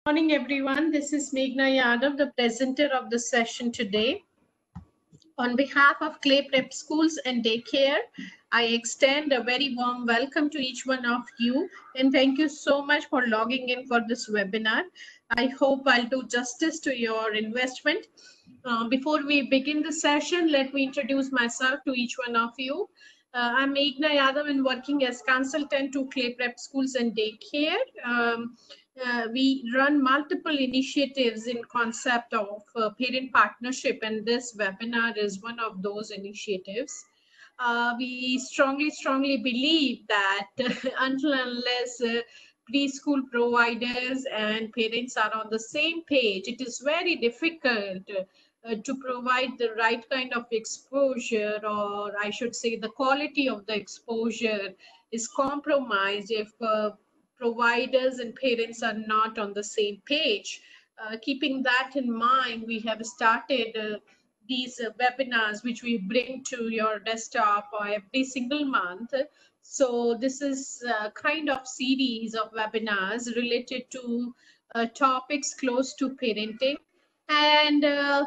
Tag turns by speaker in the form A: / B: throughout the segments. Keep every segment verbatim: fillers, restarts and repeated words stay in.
A: Morning, everyone. This is Meghna Yadav, the presenter of the session today. On behalf of KLAY Preschools and Daycare, I extend a very warm welcome to each one of you, and thank you so much for logging in for this webinar. I hope I'll do justice to your investment. Uh, before we begin the session, let me introduce myself to each one of you. Uh, I'm Meghna Yadav and working as consultant to KLAY Preschools and Daycare. Um, uh, we run multiple initiatives in concept of uh, parent partnership, and this webinar is one of those initiatives. Uh, we strongly, strongly believe that until unless uh, preschool providers and parents are on the same page, it is very difficult uh, to provide the right kind of exposure, or I should say the quality of the exposure is compromised if uh, providers and parents are not on the same page. Uh, keeping that in mind, we have started uh, these uh, webinars which we bring to your desktop uh, every single month. So this is a kind of series of webinars related to uh, topics close to parenting. And uh,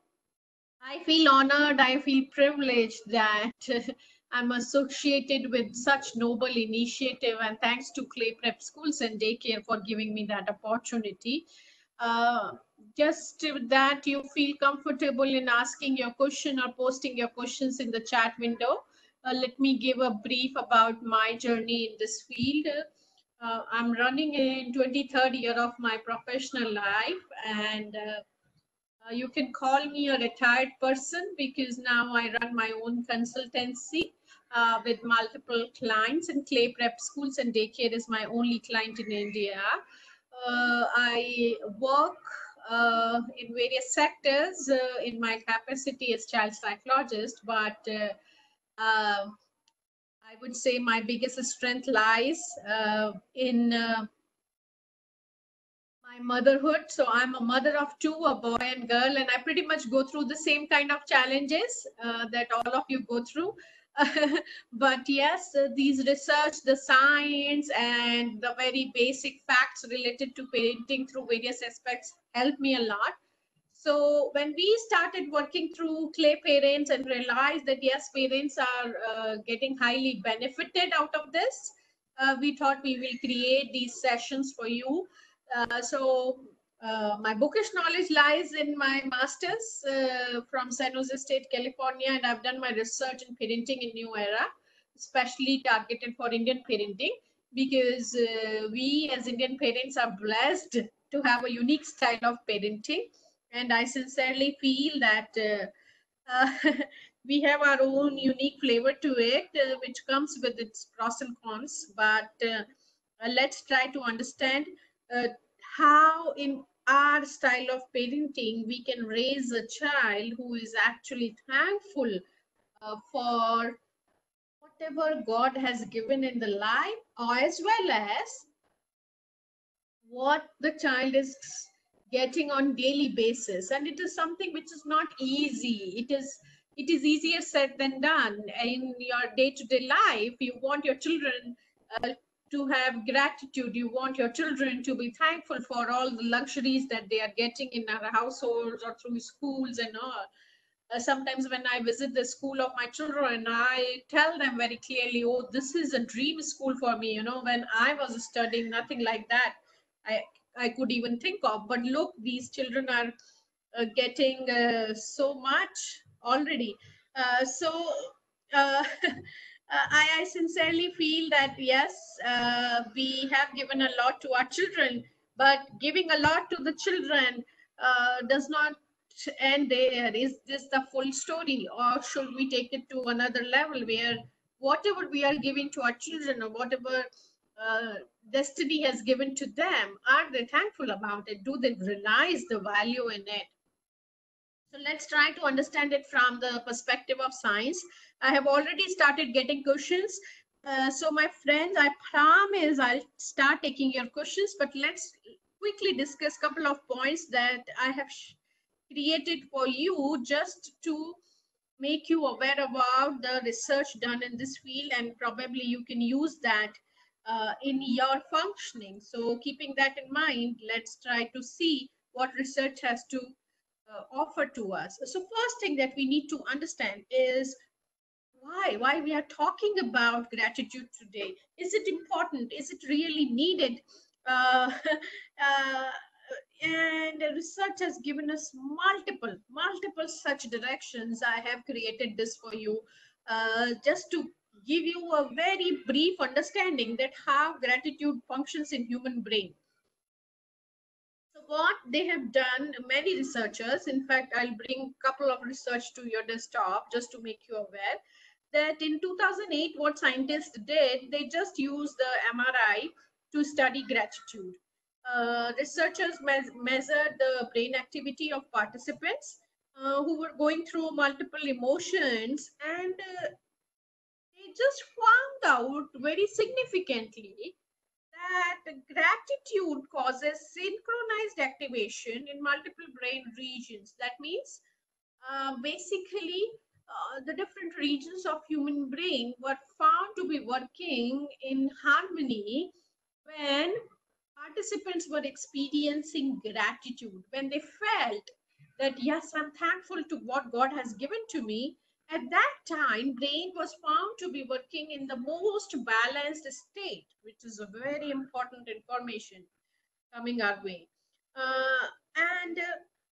A: I feel honored, I feel privileged that I'm associated with such noble initiative, and thanks to KLAY Preschools and Daycare for giving me that opportunity. Uh, just that you feel comfortable in asking your question or posting your questions in the chat window. Uh, let me give a brief about my journey in this field. Uh, I'm running in twenty-third year of my professional life, and uh, uh, you can call me a retired person because now I run my own consultancy uh, with multiple clients, and KLAY Preschools and Daycare is my only client in India. Uh, I work uh, in various sectors uh, in my capacity as child psychologist, but uh, uh, I would say my biggest strength lies uh, in uh, my motherhood. So I'm a mother of two, a boy and girl, and I pretty much go through the same kind of challenges uh, that all of you go through. But yes, uh, these research, the science and the very basic facts related to parenting through various aspects help me a lot. So when we started working through KLAY Parents and realized that yes, parents are uh, getting highly benefited out of this, uh, we thought we will create these sessions for you. Uh, so uh, my bookish knowledge lies in my master's uh, from San Jose State, California, and I've done my research in parenting in New Era, especially targeted for Indian parenting, because uh, we as Indian parents are blessed to have a unique style of parenting. And I sincerely feel that uh, uh, we have our own unique flavor to it, uh, which comes with its pros and cons. But uh, uh, let's try to understand uh, how in our style of parenting we can raise a child who is actually thankful uh, for whatever God has given in the life, or as well as what the child is getting on daily basis. And it is something which is not easy. It is it is easier said than done. In your day-to-day life, you want your children uh, to have gratitude. You want your children to be thankful for all the luxuries that they are getting in our households or through schools and all. Uh, sometimes when I visit the school of my children, I tell them very clearly, oh, this is a dream school for me. You know, when I was studying, nothing like that I, I could even think of. But look, these children are uh, getting uh, so much already. Uh, so uh, I, I sincerely feel that, yes, uh, we have given a lot to our children, but giving a lot to the children uh, does not end there. Is this the full story, or should we take it to another level where whatever we are giving to our children, or whatever uh, destiny has given to them, are they thankful about it? Do they realize the value in it? So let's try to understand it from the perspective of science. I have already started getting questions. Uh, so my friends, I promise I'll start taking your questions, but let's quickly discuss a couple of points that I have created for you just to make you aware about the research done in this field, and probably you can use that uh, in your functioning. So keeping that in mind, let's try to see what research has to uh, offer to us. So first thing that we need to understand is why why we are talking about gratitude today. Is it important? Is it really needed? uh, uh, and the research has given us multiple multiple such directions. I have created this for you, uh, just to give you a very brief understanding that how gratitude functions in human brain. So what they have done, many researchers, in fact, I'll bring a couple of research to your desktop just to make you aware that in two thousand eight, what scientists did, they just used the M R I to study gratitude. Uh, researchers me measured the brain activity of participants uh, who were going through multiple emotions, and uh, they just found out very significantly that gratitude causes synchronized activation in multiple brain regions. That means uh, basically uh, the different regions of human brain were found to be working in harmony when participants were experiencing gratitude, when they felt that yes, I'm thankful to what God has given to me. At that time, brain was found to be working in the most balanced state, which is a very important information coming our way. Uh, and uh,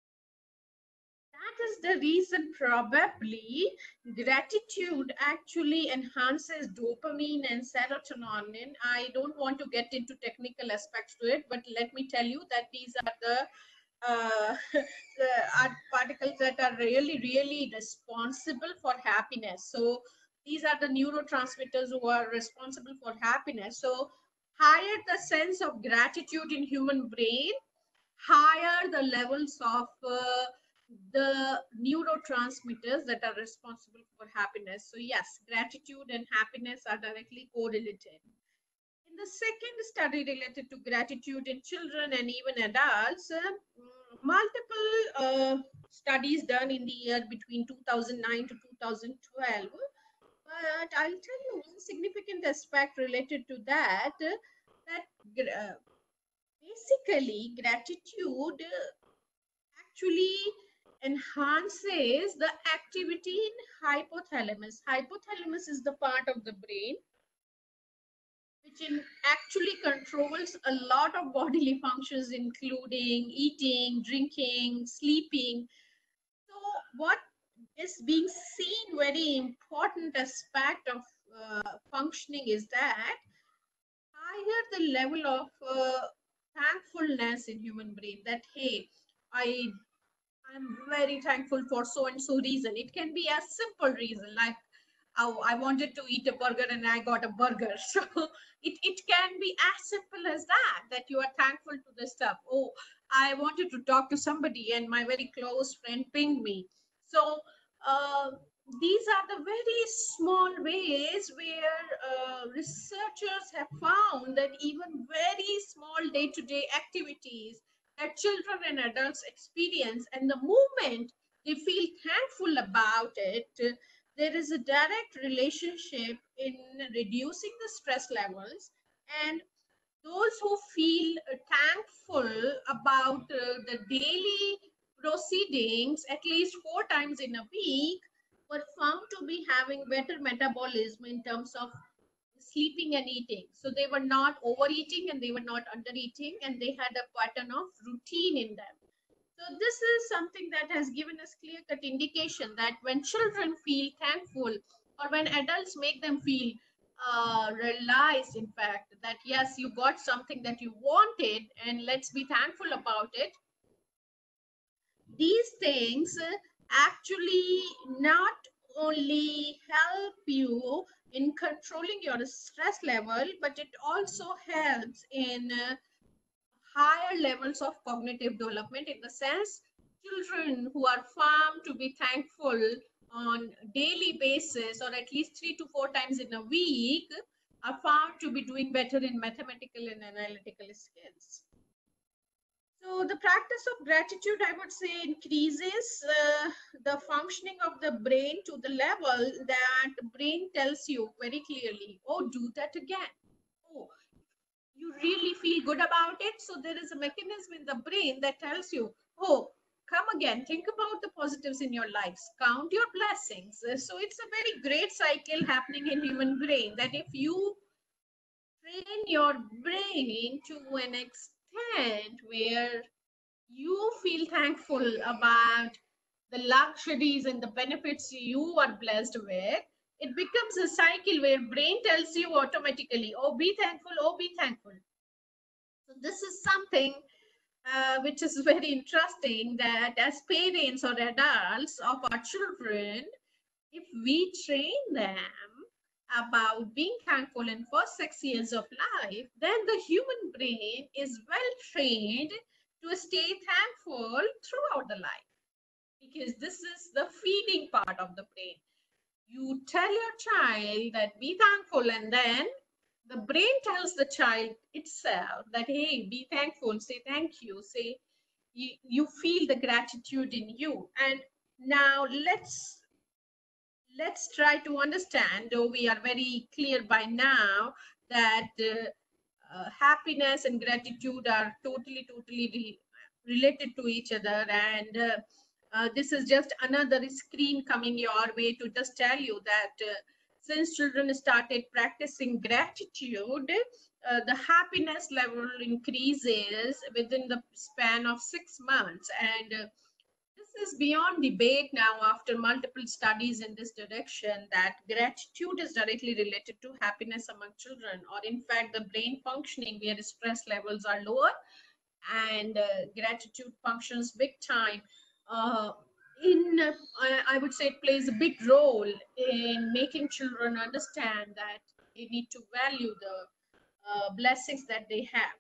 A: That is the reason probably gratitude actually enhances dopamine and serotonin. I don't want to get into technical aspects to it, but let me tell you that these are the, uh, the are particles that are really, really responsible for happiness. So these are the neurotransmitters who are responsible for happiness. So higher the sense of gratitude in human brain, higher the levels of uh, the neurotransmitters that are responsible for happiness. So yes, gratitude and happiness are directly correlated. In the second study related to gratitude in children and even adults, uh, mm, multiple uh, studies done in the year between two thousand nine to two thousand twelve. But I'll tell you one significant aspect related to that, uh, that uh, basically gratitude uh, actually enhances the activity in hypothalamus. Hypothalamus is the part of the brain which in actually controls a lot of bodily functions, including eating, drinking, sleeping. So what is being seen very important aspect of uh, functioning is that higher the level of uh, thankfulness in human brain, that hey, I I'm very thankful for so and so reason. It can be a simple reason, like oh, I wanted to eat a burger and I got a burger. So it, it can be as simple as that, that you are thankful to the stuff. Oh, I wanted to talk to somebody and my very close friend pinged me. So uh, these are the very small ways where uh, researchers have found that even very small day-to-day activities that children and adults experience, and the moment they feel thankful about it, there is a direct relationship in reducing the stress levels. And those who feel uh, thankful about uh, the daily proceedings at least four times in a week were found to be having better metabolism in terms of sleeping and eating. So they were not overeating and they were not undereating, and they had a pattern of routine in them. So this is something that has given us clear-cut indication that when children feel thankful, or when adults make them feel uh, realized, in fact, that yes, you got something that you wanted and let's be thankful about it. These things actually not only help you in controlling your stress level, but it also helps in uh, higher levels of cognitive development, in the sense children who are found to be thankful on daily basis or at least three to four times in a week are found to be doing better in mathematical and analytical skills. So the practice of gratitude, I would say, increases uh, the functioning of the brain to the level that brain tells you very clearly, oh, do that again. Oh, you really feel good about it. So there is a mechanism in the brain that tells you, oh, come again, think about the positives in your lives, count your blessings. So it's a very great cycle happening in human brain, that if you train your brain to an extent where you feel thankful about the luxuries and the benefits you are blessed with, it becomes a cycle where brain tells you automatically, oh, be thankful, oh, be thankful. So this is something uh, which is very interesting, that as parents or adults of our children, if we train them about being thankful in first six years of life, then the human brain is well trained to stay thankful throughout the life, because this is the feeding part of the brain. You tell your child that be thankful, and then the brain tells the child itself that, hey, be thankful, say thank you, say you, you feel the gratitude in you. And now let's let's try to understand, though we are very clear by now that uh, uh, happiness and gratitude are totally, totally re related to each other. And uh, uh, this is just another screen coming your way to just tell you that uh, since children started practicing gratitude, uh, the happiness level increases within the span of six months. And uh, this is beyond debate now, after multiple studies in this direction, that gratitude is directly related to happiness among children, or in fact the brain functioning where stress levels are lower, and uh, gratitude functions big time uh, in uh, I, I would say it plays a big role in making children understand that they need to value the uh, blessings that they have.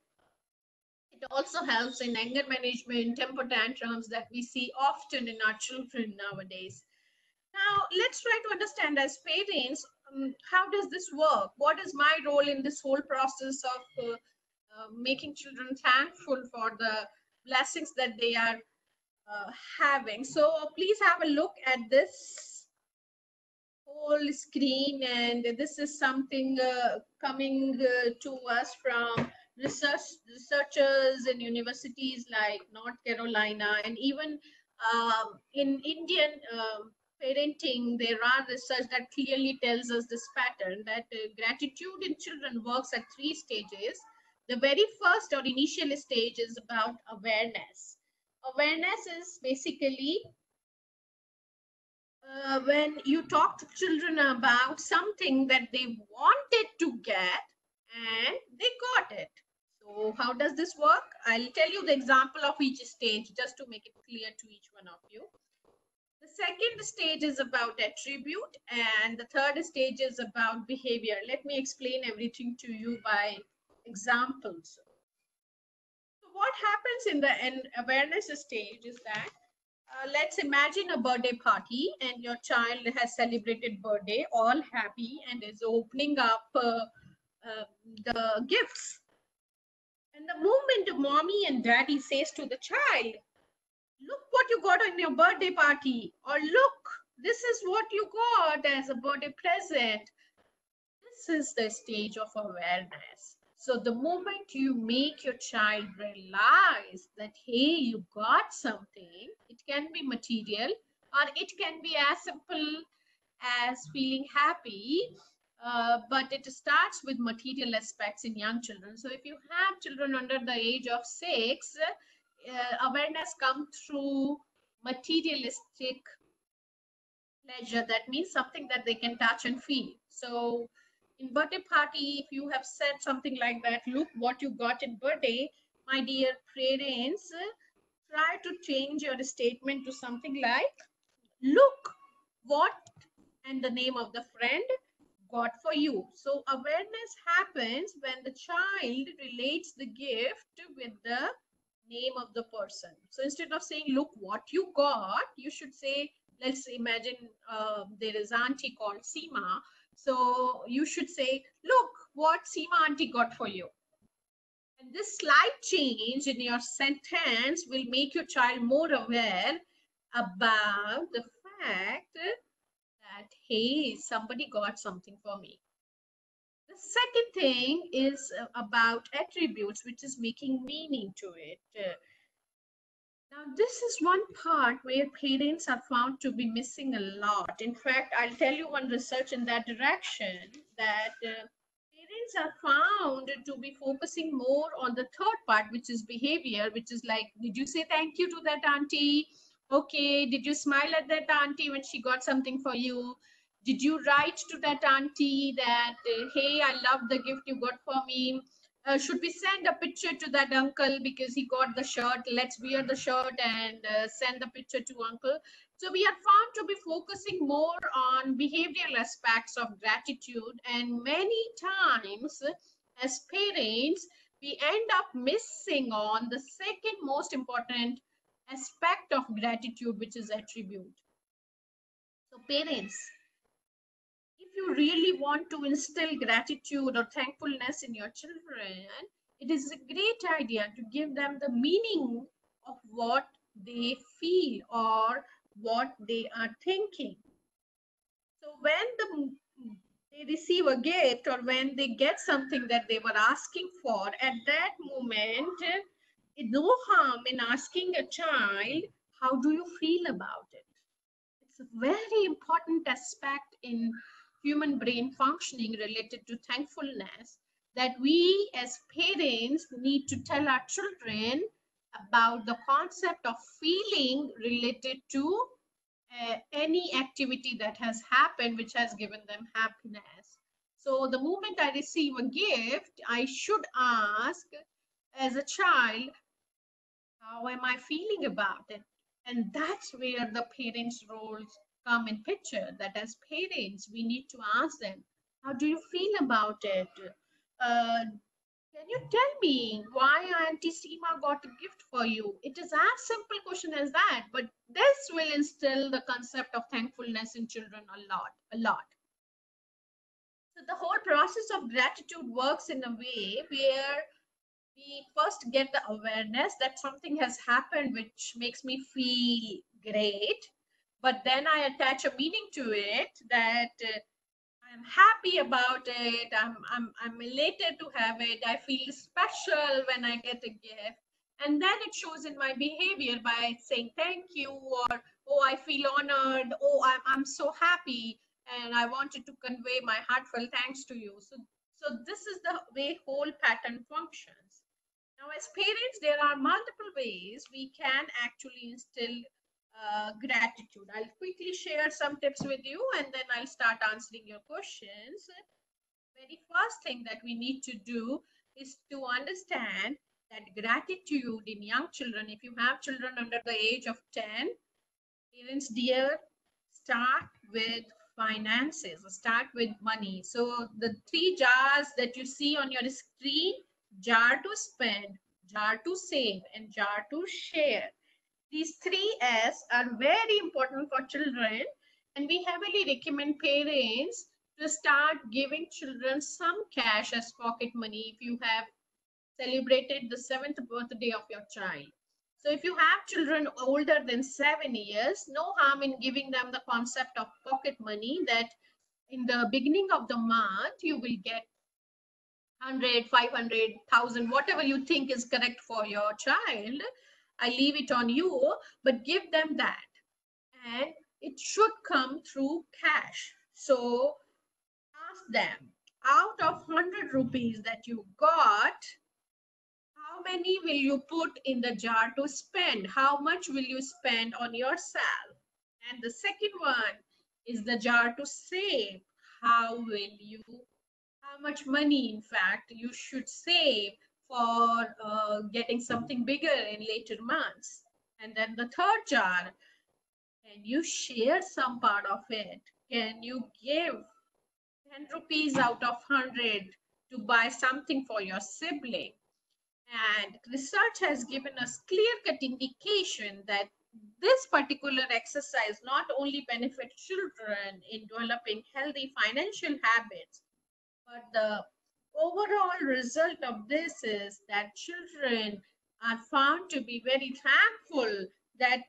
A: It also helps in anger management, temper tantrums that we see often in our children nowadays. Now, let's try to understand as parents, um, how does this work? What is my role in this whole process of uh, uh, making children thankful for the blessings that they are uh, having? So please have a look at this whole screen, and this is something uh, coming uh, to us from research researchers in universities like North Carolina, and even um, in Indian um parenting, there are research that clearly tells us this pattern, that uh, gratitude in children works at three stages. The very first or initial stage is about awareness. Awareness is basically uh, when you talk to children about something that they wanted to get and they got it. So how does this work? I'll tell you the example of each stage just to make it clear to each one of you. The second stage is about attribute, and the third stage is about behavior. Let me explain everything to you by examples. So what happens in the in awareness stage is that Uh, let's imagine a birthday party, and your child has celebrated birthday, all happy, and is opening up uh, uh, the gifts. And the moment mommy and daddy says to the child, look what you got on your birthday party, or look, this is what you got as a birthday present. This is the stage of awareness. So the moment you make your child realize that, hey, you got something, it can be material or it can be as simple as feeling happy, uh, but it starts with material aspects in young children. So if you have children under the age of six, uh, awareness comes through materialistic pleasure. That means something that they can touch and feel. So in birthday party, if you have said something like that, look what you got in birthday, my dear parents, try to change your statement to something like, look what and the name of the friend got for you. So awareness happens when the child relates the gift with the name of the person. So instead of saying, look what you got, you should say, let's imagine uh, there is auntie called Seema. So you should say, look what Seema auntie got for you. And this slight change in your sentence will make your child more aware about the fact that, hey, somebody got something for me. The The second thing is uh, about attributes, which is making meaning to it. Uh, Now, this is one part where parents are found to be missing a lot. In fact, I'll tell you one research in that direction that uh, parents are found to be focusing more on the third part, which is behavior, which is like, did you say thank you to that auntie? Okay, did you smile at that auntie when she got something for you? Did you write to that auntie that, uh, hey, I love the gift you got for me? Uh, should we send a picture to that uncle because he got the shirt? Let's wear the shirt and uh, send the picture to uncle. So we are found to be focusing more on behavioral aspects of gratitude, and many times as parents we end up missing on the second most important aspect of gratitude, which is attribute. So parents, if you really want to instill gratitude or thankfulness in your children, it is a great idea to give them the meaning of what they feel or what they are thinking. So when the, they receive a gift or when they get something that they were asking for, at that moment, no harm in asking a child, how do you feel about it? It's a very important aspect in human brain functioning related to thankfulness that we as parents need to tell our children about the concept of feeling related to uh, any activity that has happened which has given them happiness. So the moment I receive a gift, I should ask as a child, how am I feeling about it? And that's where the parents' roles come in picture. That as parents, we need to ask them, how do you feel about it? Uh, can you tell me why Auntie Seema got a gift for you? It is as simple question as that, but this will instill the concept of thankfulness in children a lot, a lot. So the whole process of gratitude works in a way where we first get the awareness that something has happened which makes me feel great, but then I attach a meaning to it that uh, I'm happy about it, I'm, I'm, I'm elated to have it, I feel special when I get a gift, and then it shows in my behavior by saying thank you, or oh, I feel honored, oh, I'm, I'm so happy and I wanted to convey my heartfelt thanks to you. So, so this is the way whole pattern functions. Now, as parents, there are multiple ways we can actually instill uh, gratitude. I'll quickly share some tips with you and then I'll start answering your questions. Very first thing that we need to do is to understand that gratitude in young children, if you have children under the age of ten, parents dear, start with finances, start with money. So the three jars that you see on your screen, jar to spend, jar to save, and jar to share. These three S are very important for children, and we heavily recommend parents to start giving children some cash as pocket money if you have celebrated the seventh birthday of your child. So if you have children older than seven years, no harm in giving them the concept of pocket money that in the beginning of the month, you will get one hundred, five hundred, one thousand, whatever you think is correct for your child. I leave it on you, but give them that. And it should come through cash. So ask them, out of one hundred rupees that you got, how many will you put in the jar to spend? How much will you spend on yourself? And the second one is the jar to save. How will you, how much money, in fact, you should save for uh, getting something bigger in later months? And then the third jar, can you share some part of it? Can you give ten rupees out of one hundred to buy something for your sibling? And research has given us clear-cut indication that this particular exercise not only benefits children in developing healthy financial habits, but the overall result of this is that children are found to be very thankful that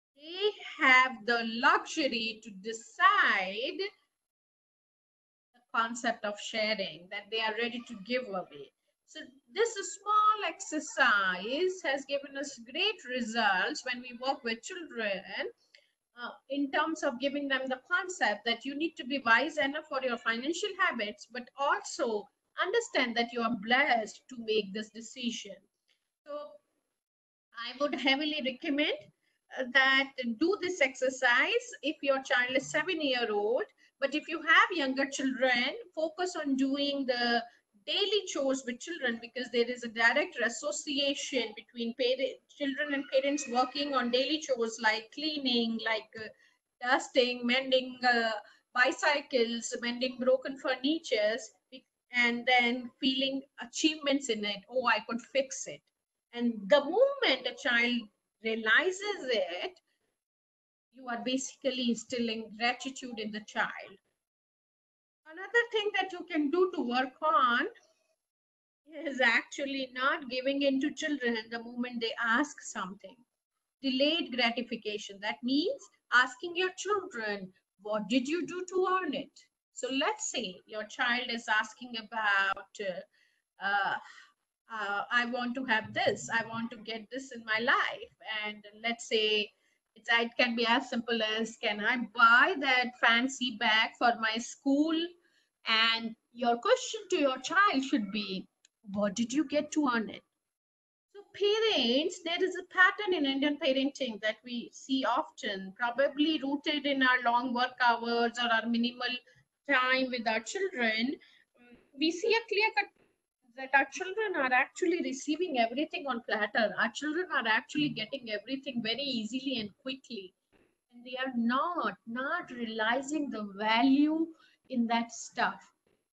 A: they have the luxury to decide the concept of sharing, that they are ready to give away. So this small exercise has given us great results when we work with children, uh, in terms of giving them the concept that you need to be wise enough for your financial habits, but also understand that you are blessed to make this decision. So I would heavily recommend uh, that do this exercise if your child is seven year old. But if you have younger children, focus on doing the daily chores with children, because there is a direct association between parent, children and parents working on daily chores like cleaning, like uh, dusting, mending uh, bicycles, mending broken furnitures, and then feeling achievements in it. Oh, I could fix it. And the moment a child realizes it, you are basically instilling gratitude in the child. Another thing that you can do to work on is actually not giving in to children the moment they ask something. Delayed gratification. That means asking your children, what did you do to earn it? So let's say your child is asking about, uh, uh, uh, I want to have this, I want to get this in my life. And let's say it's, it can be as simple as, can I buy that fancy bag for my school? And your question to your child should be, what did you get to earn it? So parents, there is a pattern in Indian parenting that we see often, probably rooted in our long work hours or our minimal time with our children. Mm, We see a clear cut that our children are actually receiving everything on platter. Our children are actually getting everything very easily and quickly. And they are not, not realizing the value in that stuff.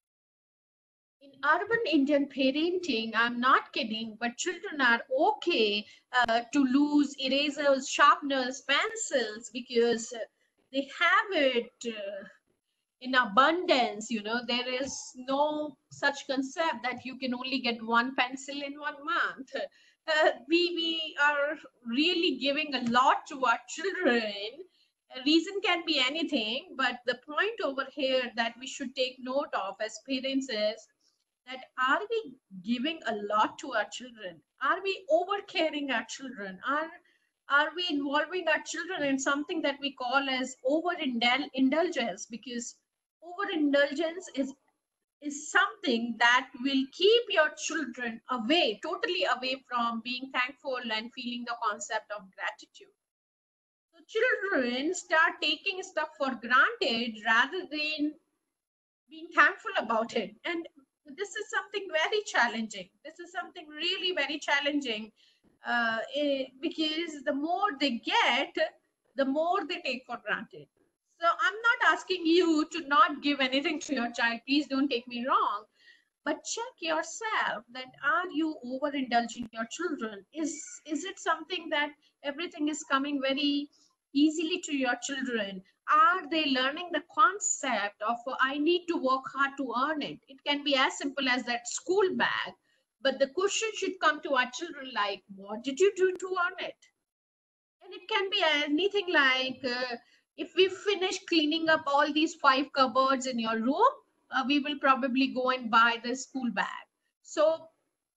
A: In urban Indian parenting, I'm not kidding, but children are okay uh, to lose erasers, sharpeners, pencils, because uh, they have it uh, in abundance. You know, there is no such concept that you can only get one pencil in one month. Uh, we, we are really giving a lot to our children. A reason can be anything, but the point over here that we should take note of as parents is that, are we giving a lot to our children? Are we over caring our children? Are are we involving our children in something that we call as over indulgence? Because overindulgence is is something that will keep your children away, totally away from being thankful and feeling the concept of gratitude. So children start taking stuff for granted rather than being thankful about it. And this is something very challenging. This is something really very challenging, uh, eh, because the more they get, the more they take for granted. So I'm not asking you to not give anything to your child. Please don't take me wrong. But check yourself, that are you overindulging your children? Is, is it something that everything is coming very easily to your children? Are they learning the concept of, uh, I need to work hard to earn it? It can be as simple as that school bag, but the question should come to our children like, what did you do to earn it? And it can be anything like, uh, if we finish cleaning up all these five cupboards in your room, uh, we will probably go and buy the school bag. So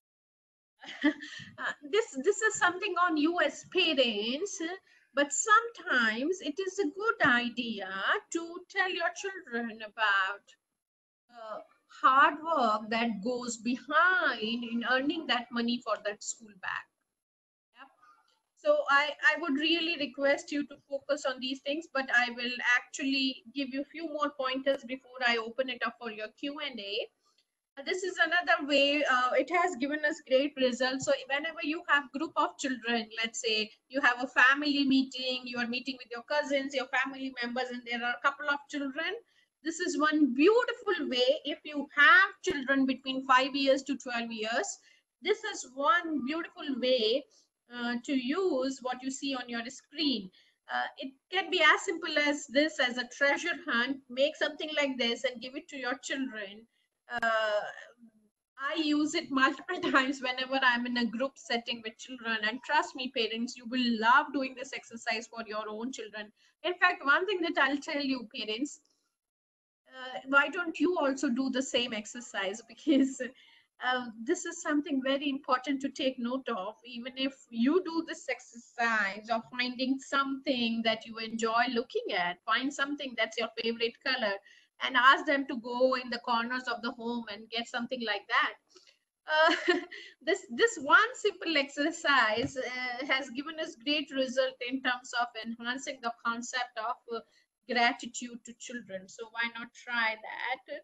A: uh, this this is something on you as parents, but sometimes it is a good idea to tell your children about uh, hard work that goes behind in earning that money for that school bag. Yep. So I, I would really request you to focus on these things, but I will actually give you a few more pointers before I open it up for your Q and A. This is another way. Uh, it has given us great results. So whenever you have group of children, let's say you have a family meeting, you are meeting with your cousins, your family members, and there are a couple of children. This is one beautiful way. If you have children between five years to twelve years, this is one beautiful way uh, to use what you see on your screen. Uh, it can be as simple as this, as a treasure hunt. Make something like this and give it to your children. Uh, I use it multiple times whenever I'm in a group setting with children. And trust me, parents, you will love doing this exercise for your own children. In fact, one thing that I'll tell you, parents, uh, why don't you also do the same exercise? Because uh, this is something very important to take note of. Even if you do this exercise of finding something that you enjoy looking at, find something that's your favorite color, and ask them to go in the corners of the home and get something like that. Uh, this this one simple exercise uh, has given us great result in terms of enhancing the concept of uh, gratitude to children. So why not try that?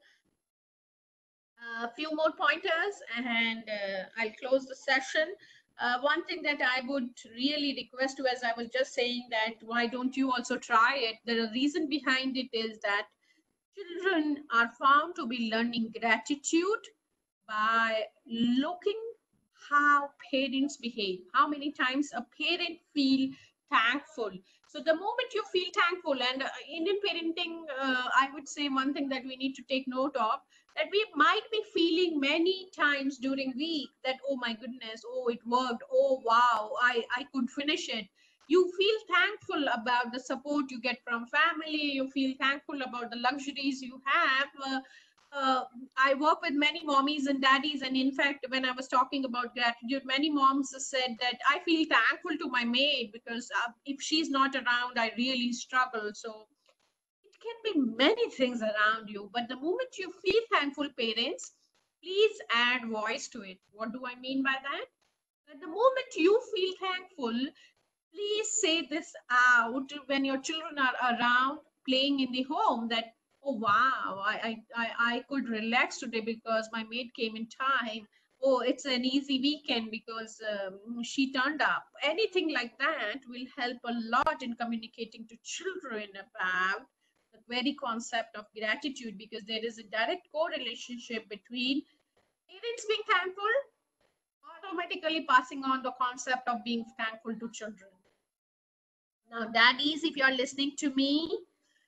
A: A few more pointers and uh, I'll close the session. Uh, one thing that I would really request you, as I was just saying, that why don't you also try it? The reason behind it is that children are found to be learning gratitude by looking how parents behave, how many times a parent feel thankful. So the moment you feel thankful, and uh, Indian parenting, uh, I would say one thing that we need to take note of, that we might be feeling many times during week that, oh my goodness, oh it worked, oh wow, I, I could finish it. You feel thankful about the support you get from family, you feel thankful about the luxuries you have. Uh, uh, I work with many mommies and daddies, and in fact, when I was talking about gratitude, many moms said that I feel thankful to my maid because uh, if she's not around, I really struggle. So it can be many things around you, but the moment you feel thankful, parents, please add voice to it. What do I mean by that? At the moment you feel thankful, please say this out when your children are around playing in the home, that, oh wow, I, I, I I could relax today because my maid came in time. Oh, it's an easy weekend because um, she turned up. Anything like that will help a lot in communicating to children about the very concept of gratitude, because there is a direct correlationship between parents being thankful, automatically passing on the concept of being thankful to children. Now, daddies, if you are listening to me,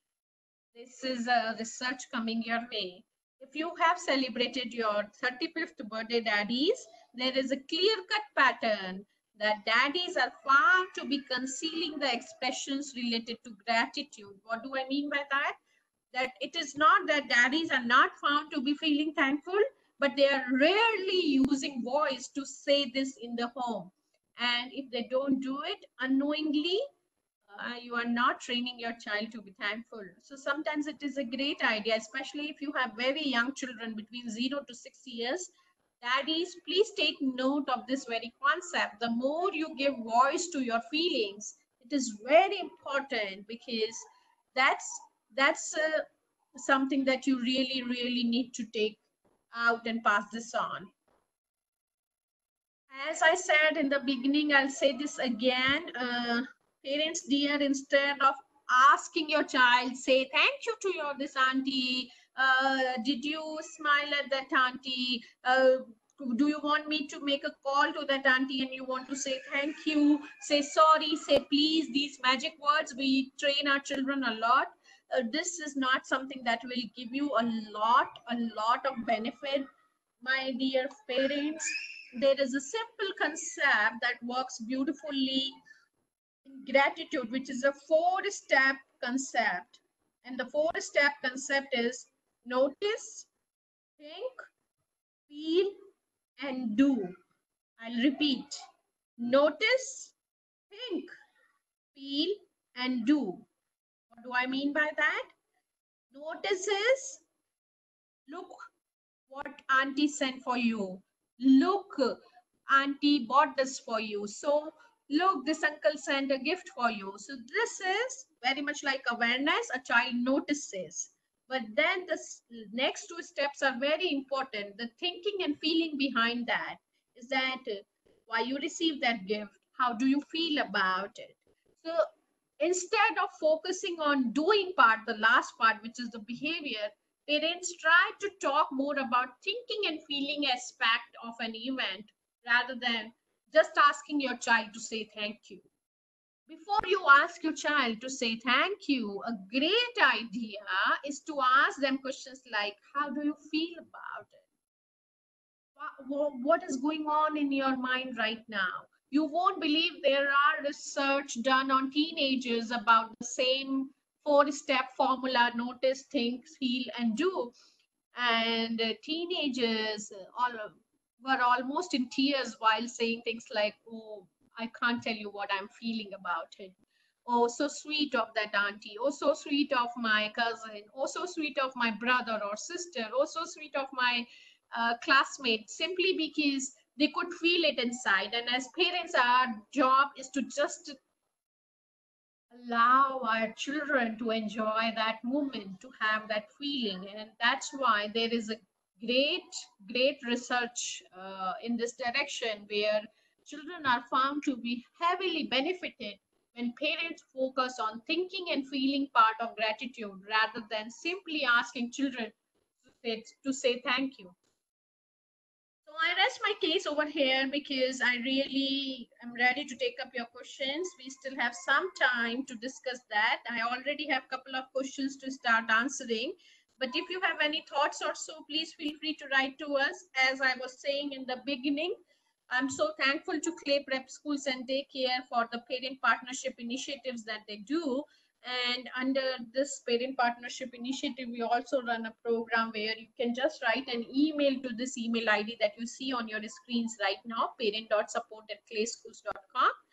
A: this is a research coming your way. If you have celebrated your thirty-fifth birthday, daddies, there is a clear-cut pattern that daddies are found to be concealing the expressions related to gratitude. What do I mean by that? That it is not that daddies are not found to be feeling thankful, but they are rarely using voice to say this in the home. And if they don't do it unknowingly, uh, you are not training your child to be thankful. So sometimes it is a great idea, especially if you have very young children between zero to six years. Daddies, please take note of this very concept. The more you give voice to your feelings, it is very important, because that's that's uh, something that you really, really need to take out and pass this on. As I said in the beginning, I'll say this again. Uh, parents, dear, instead of asking your child, say thank you to your this auntie. Uh, did you smile at that auntie? Uh, do you want me to make a call to that auntie and you want to say thank you, say sorry, say please? These magic words, we train our children a lot. Uh, this is not something that will give you a lot, a lot of benefit, my dear parents. There is a simple concept that works beautifully in gratitude, which is a four-step concept. And the four-step concept is notice, think, feel, and do. I'll repeat. Notice, think, feel, and do. What do I mean by that? Notice is, look what auntie sent for you. Look, auntie bought this for you. So look, this uncle sent a gift for you. So this is very much like awareness. A child notices. But then the next two steps are very important. The thinking and feeling behind that is that uh, why you received that gift, how do you feel about it? So instead of focusing on doing part, the last part, which is the behavior, parents try to talk more about thinking and feeling aspect of an event rather than just asking your child to say thank you. Before you ask your child to say thank you, a great idea is to ask them questions like, how do you feel about it? What is going on in your mind right now? You won't believe there are research done on teenagers about the same four-step formula: notice, think, feel, and do. And uh, teenagers uh, all were almost in tears while saying things like, "Oh, I can't tell you what I'm feeling about it. Oh, so sweet of that auntie. Oh, so sweet of my cousin. Oh, so sweet of my brother or sister. Oh, so sweet of my uh, classmate," simply because they could feel it inside. And as parents, our job is to just allow our children to enjoy that moment, to have that feeling. And that's why there is a great, great research uh, in this direction, where children are found to be heavily benefited when parents focus on thinking and feeling part of gratitude rather than simply asking children to say, to say thank you. So I rest my case over here because I really am ready to take up your questions. We still have some time to discuss that. I already have a couple of questions to start answering. But if you have any thoughts or so, please feel free to write to us. As I was saying in the beginning, I'm so thankful to KLAY Prep Schools and Daycare for the parent partnership initiatives that they do. And under this parent partnership initiative, we also run a program where you can just write an email to this email I D that you see on your screens right now, parent dot support at clay schools dot com.